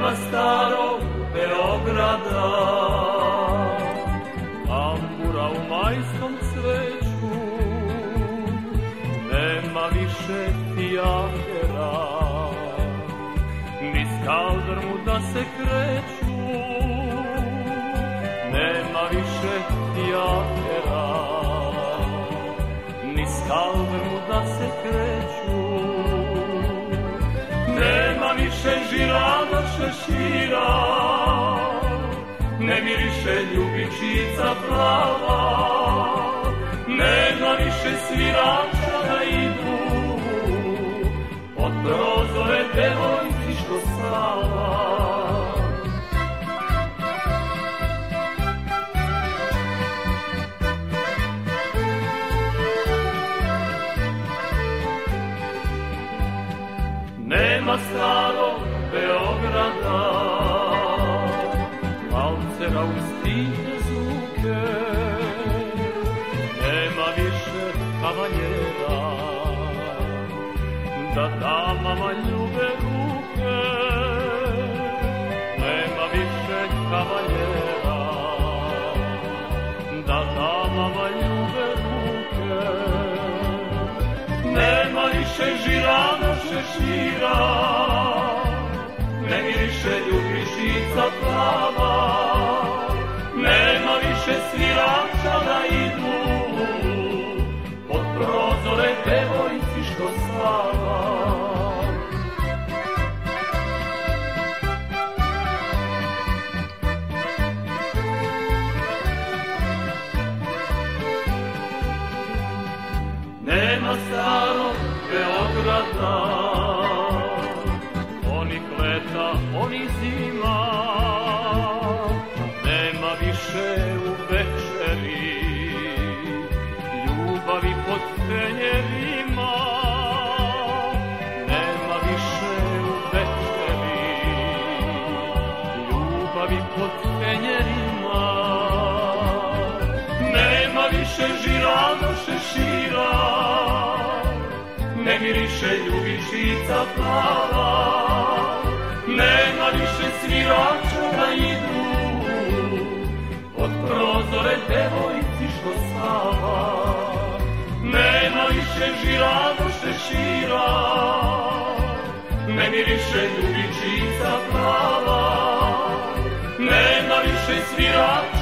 Nema starog Beograda, tambura u majskom cveću, nema više fijakera, ni skaldrmu da se kreću, nema više fijakera, ni skaldrmu da se kreću. Nema više žirana šešira, ne miriše ljubičica plava, nema više svirača da idu od prozore devojci što spava. Nema starog Beograda, valcera uz tihe zvuke, nema više kavaljera, da damama ljube ruke, nema više kavaljera, da damama ljube ruke, nema više žirana šešira, ne miriše ljubičica plava, nema više svirača da idu pod prozore devojci što spava. Nema starog Beograda, onih leta, onih zima, nema više u večeri ljubavi pod fenjerima, nema više u večeri ljubavi pod fenjerima, nema više žirana šešira, ne miriše ljubičica plava, nema više svirača da idu od prozore devojci što spava, nema više žirana šešira, ne miriše ljubičica plava, nema više svirača